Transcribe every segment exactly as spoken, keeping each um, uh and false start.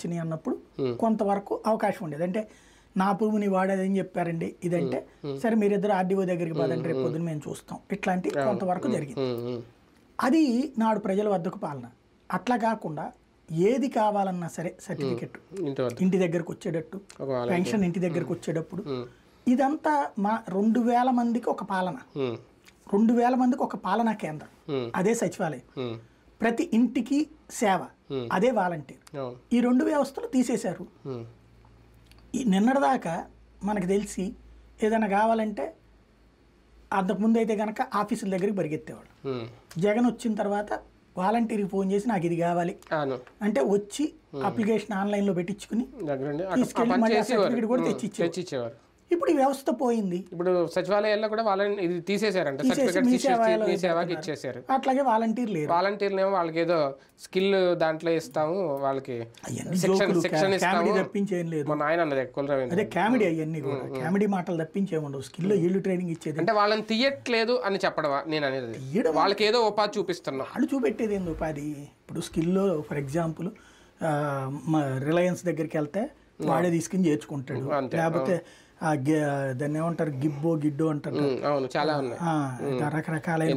వచ్చినాయి అన్నప్పుడు కొంతవరకు అవకాశం ఉండేది. అంటే నా భూమిని వాడేదని చెప్పారండి ఇదంటే సరే మీరిద్దరు ఆర్డీఓ దగ్గరికి పదండి రేపు పొద్దున మేము చూస్తాం ఇట్లాంటి కొంతవరకు జరిగింది. అది నాడు ప్రజల వద్దకు పాలన. అట్లా కాకుండా ఏది కావాలన్నా సరే సర్టిఫికెట్ ఇంటి దగ్గరకు వచ్చేటట్టు, పెన్షన్ ఇంటి దగ్గరకు వచ్చేటప్పుడు, ఇదంతా మా రెండు వేల మందికి ఒక పాలన, రెండు వేల మందికి ఒక పాలనా కేంద్రం, అదే సచివాలయం, ప్రతి ఇంటికి సేవ, అదే వాలంటీర్. ఈ రెండు వ్యవస్థలు తీసేశారు. ఈ నిన్నటిదాకా మనకు తెలిసి ఏదైనా కావాలంటే అంతకుముందు అయితే కనుక ఆఫీసుల దగ్గరికి పరిగెత్తేవాడు. జగన్ వచ్చిన తర్వాత వాలంటీర్కి ఫోన్ చేసి నాకు ఇది కావాలి అంటే వచ్చి అప్లికేషన్ ఆన్లైన్లో పెట్టించుకుని తీసుకెళ్ళి మళ్ళీ సర్టిఫికెట్ కూడా తెచ్చిచ్చేవారు. ఇప్పుడు ఈ వ్యవస్థ పోయింది. ఇప్పుడు సచివాలయాల్లో కూడా వాళ్ళని ఇది తీసేశారంట, సర్టిఫికెట్ ఇచ్చేసారు. అట్లాగే వాలంటీర్ లేరు. వాలంటీర్లు ఏమో వాళ్ళకి ఏదో స్కిల్ దాంట్లో ఇస్తాము, వాళ్ళకి శిక్షణ ఇస్తాము తప్పించేం లేదు. మా నాయన అన్నది అదే కామెడీ అవన్నీ కూడా కామెడీ మాటలు తప్పించేముండవు. స్కిల్ వీళ్ళు ట్రైనింగ్ ఇచ్చేది అంటే వాళ్ళని తీయట్లేదు అని చెప్పడం నేను అనేది. వాళ్ళకి ఏదో ఉపాధి చూపిస్తున్నాం. వాళ్ళు చూపెట్టేది ఏంది ఉపాధి? ఇప్పుడు స్కిల్లో ఫర్ ఎగ్జాంపుల్ రిలయన్స్ దగ్గరికి వెళ్తే వాడే తీసుకుని చేర్చుకుంటాడు, లేకపోతే దాన్ని ఏమంటారు గిబ్బో గిడ్డో అంటారు, చాలా రకరకాలైన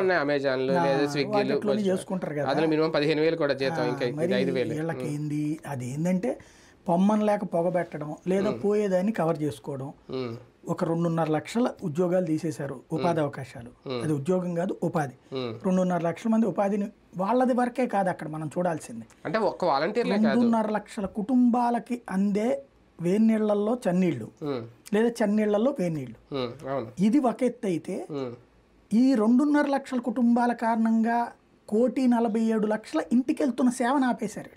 చేసుకుంటారు కదా. పదిహేను వేలు కూడా వీళ్ళకి ఏంది అది ఏంటంటే పొమ్మని లేక పొగబెట్టడం లేదా పోయేదాన్ని కవర్ చేసుకోవడం. ఒక రెండున్నర లక్షల ఉద్యోగాలు తీసేశారు, ఉపాధి అవకాశాలు. అది ఉద్యోగం కాదు ఉపాధి. రెండున్నర లక్షల మంది ఉపాధిని వాళ్ళది వరకే కాదు అక్కడ మనం చూడాల్సింది. అంటే ఒక్క వాలంటీర్ రెండున్నర లక్షల కుటుంబాలకి అందే వేన్నీళ్లలో చన్నీళ్లు లేదా చన్నీళ్లలో వేన్నీళ్లు. ఇది ఒక ఎత్తు అయితే ఈ రెండున్నర లక్షల కుటుంబాల కారణంగా కోటి నలభై ఏడు లక్షల ఇంటికి వెళ్తున్న సేవను ఆపేశారు.